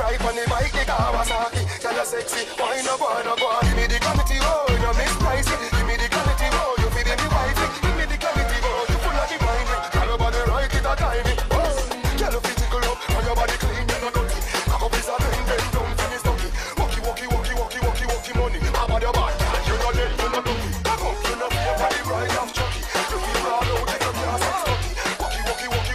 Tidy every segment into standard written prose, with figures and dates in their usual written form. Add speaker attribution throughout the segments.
Speaker 1: ride on the bike, the Kawasaki. Girl, you sexy, why no go, no go. Give me the gravity, oh, you miss pricey. Give me the gravity, oh, you feel me wifey. Give me the gravity, oh, you full of the mind. Girl, your body right, it a timing. Oh, girl, you fit tickle up, and your body clean, you no dirty. Cock up is a bend, bend down, finish stocky. Walkie, money. How about your body? You no dead, you no dirty. Cock up, you no feel your body right, I'm chucky. You feel all out, take your gas and stocky. Walkie, money.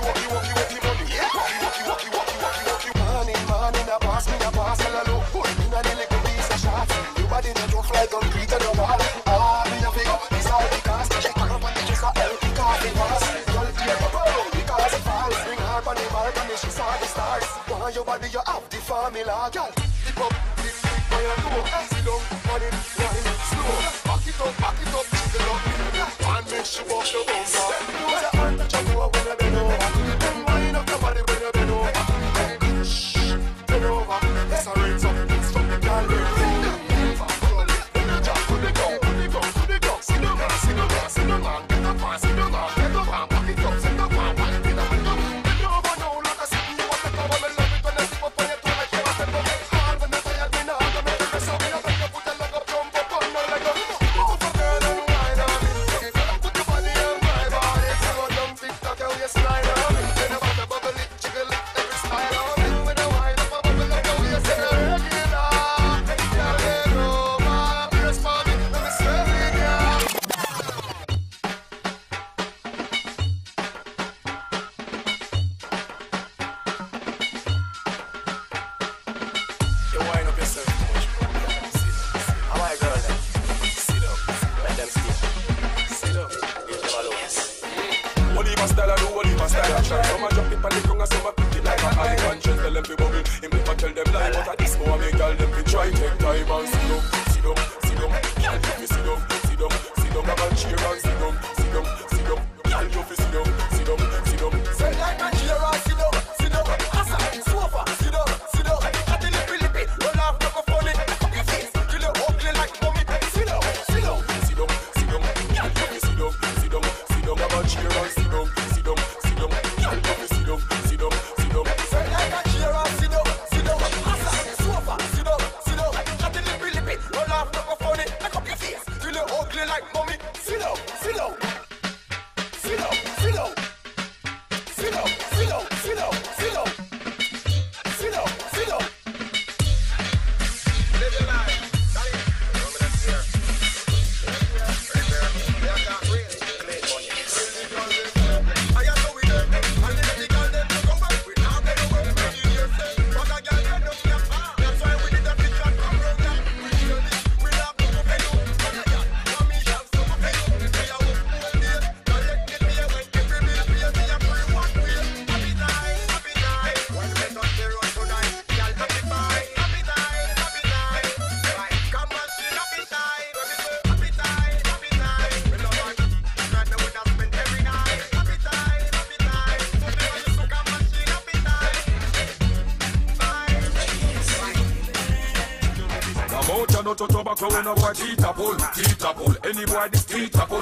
Speaker 1: Walkie. Morning, I pass, hello. Put me in a little piece of shot. Your body not rough like concrete on the wall. Me a pick up, this all because check up on the just a help because it was. Girl, take a bow, because it falls. Bring her on the balcony, she saw the stars. Want your body, you have the formula, girl. Dip up, where you go. Sit down, on it, slow. Back it up, jiggle up. And make she walk your bones off. Use your hand to jump over when you bend over. Then wind up your body when you bend over. Bend over, let's arrange something. Stop the girl, sit down, man. Get up, pass it down, get up, pack it up, sit down, pack it down. Bend over now, like a city, you want to come and love it when I tip up on your toe like you want to come. Hard when you tired, me now, I'm gonna make you so me now. You put your leg up, jump up on my leg up. Move a girl and wine on me. Put your body on my body. So don't pick that girl, you slide on me. Then you want to bubble it, jiggle it, every style on me. When you wine up, bubble like how you say regular. Girl, you know my best body, let me say it, girl.
Speaker 2: Some a jump it on the ground and some a pick it like a high conscience. Tell them to bubble, him never tell them lie. But at this moment, me girl them to try take time and sit down. Girl, if you sit down, have a chair and sit down. Girl, if you sit down. Say like a chair and sit down. Asa, sofa, sit down. At the lippy, don't laugh, don't go funny. Up your face, till you ugly like mommy. Sit down. Girl, if you sit down, have a chair and sit down. Say like a chair and sit down. Asa, sofa, sit down. At the lippy, don't laugh, don't go funny. Up your face, till you ugly like mommy. Sit down. Live your life. No to tobacco when a boy teeth a pull. Any boy this teeth a pull.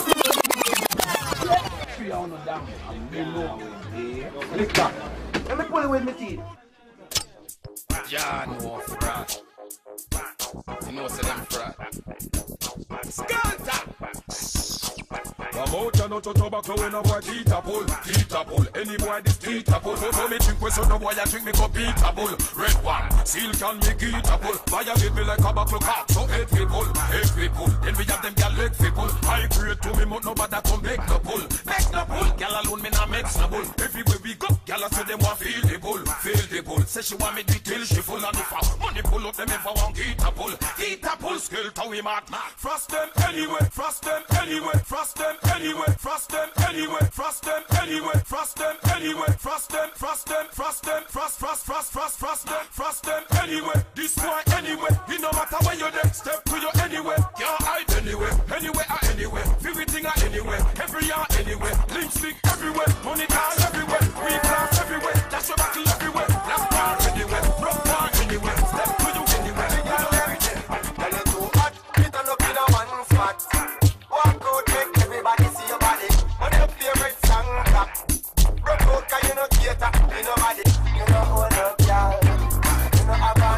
Speaker 3: Lick back. Let me pull it with my teeth.
Speaker 4: Yeah, no fraud. You know say them fraud. Skanta.
Speaker 2: Come out no to tobacco when a boy teeth a pull. Any boy this teeth a pull. So me drink with so no boy I drink me cup beat a pull. Red one, seal can me get a pull. Fire hit me like a buckle cock. So head we pull. Then we have them gal leg we pull. I create to me but nobody come make no pull. Gal alone me nah make no bull. Everywhere we go, gal say them want feel the bull. Say she want me till she full and if I money pull up them if I want get a pull. Skill to we mad. Frost them anyway. Frost them anyway. This boy anyway. It no matter where you're there. Step to you anyway. Can't hide anyway. Anywhere. Everything are anywhere. Every year anywhere. Links big everywhere. Money cars everywhere. We class everywhere. That's your battle everywhere. Black bar anywhere. Rock bar anywhere. Step to you anywhere.
Speaker 1: Tell you too hot. It and up in a one spot. Walk out, make everybody see your body. On your favorite song, that. Rock out, cause you no cater. You nobody. You no hold up, y'all. You no have a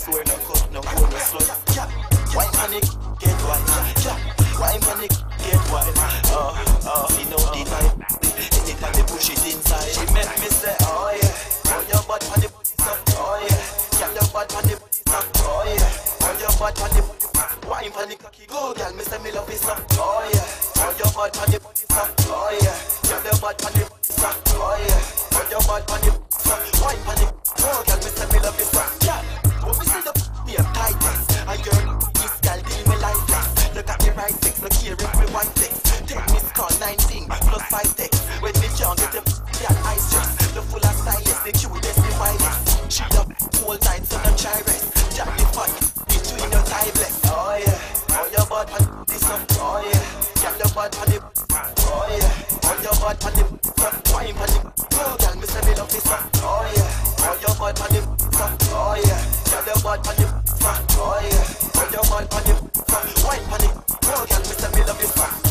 Speaker 5: swear no cut, no hold, no slut. Wine panic, get wild. Wine panic, get wild. See no deny. Anytime they push it inside, she make me say, oh yeah. On your butt, on the booty suck, oh yeah. Girl, your butt, on the booty suck, oh yeah. On your butt, on the booty suck. Wine panic, cocky go, girl, me say me love it suck, oh yeah. On your butt, on the booty suck, oh yeah. Girl, your butt, on the booty suck, oh yeah. On your butt, on the booty suck. Wine panic, oh girl, me say me love it suck, yeah. When me see the name tightest, and your this girl deal me like this. Look at the right sex, look here if me white sex. Take me call 19 plus 5 text. When me can't get the that ice chest. The full of stylist, the cutest, the finest. She up whole night, so no try rest. Jack the fuck between your thigh bless. Oh yeah, on your butt and this up. Oh yeah, girl your butt and the. Oh yeah, on your butt and the. Wine and the. Oh girl, me say me love this up. Oh yeah, on your butt and the. Oh yeah, girl your butt and the. Oh yeah, on your butt and the. Wine and the. Oh girl, me say me love this up.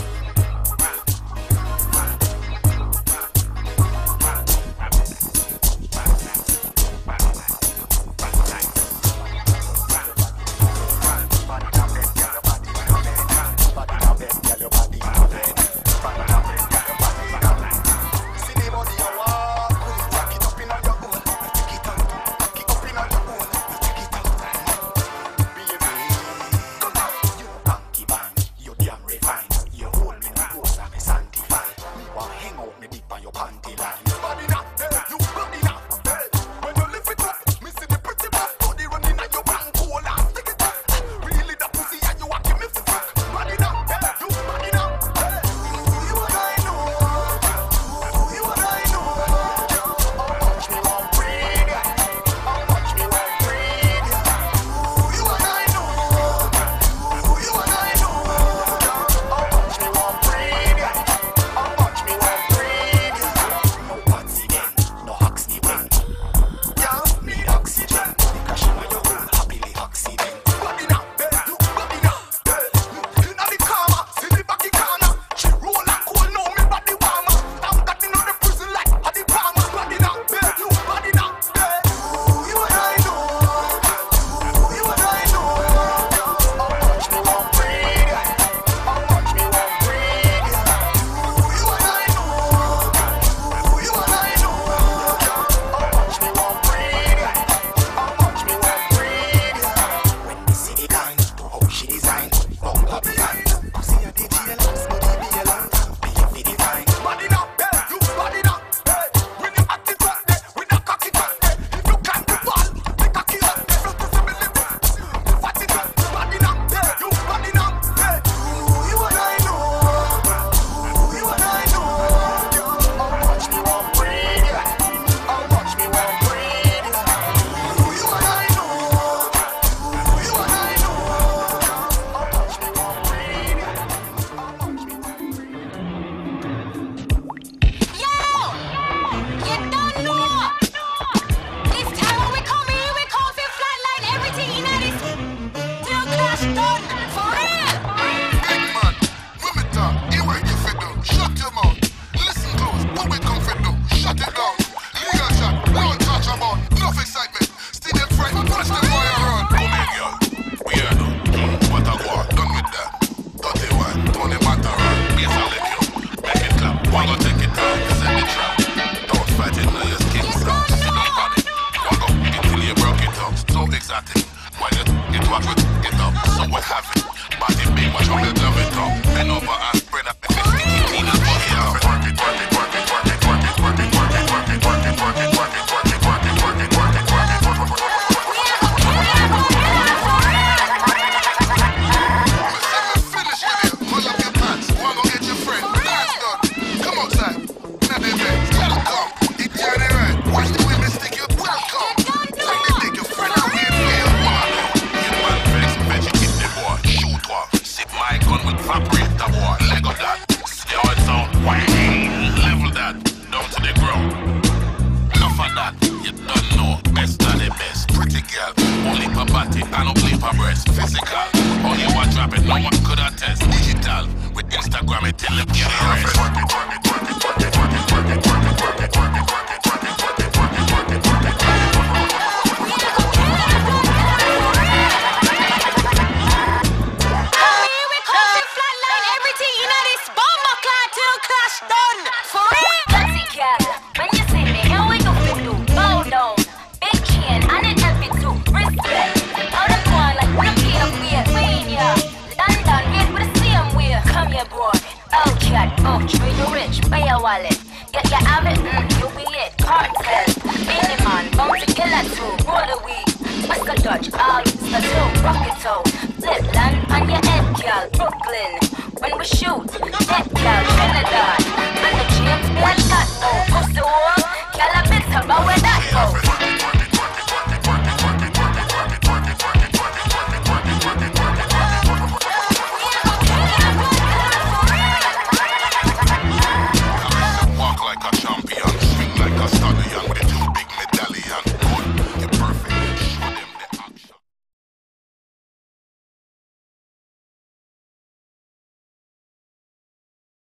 Speaker 6: touch. All the two, rocket toe. Flip land on your head, girl. Brooklyn, when we shoot. Dead girl, Trinidad. And the James Bond cat, oh, pussy hole. Girl, I miss her, but where that